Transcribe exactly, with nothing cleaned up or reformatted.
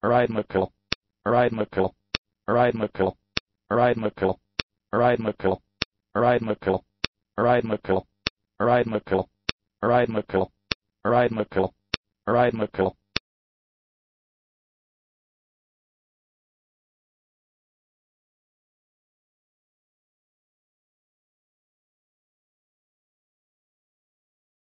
eurhythmical, eurhythmical, eurhythmical, eurhythmical, eurhythmical, eurhythmical, eurhythmical, eurhythmical, eurhythmical, eurhythmical, eurhythmical,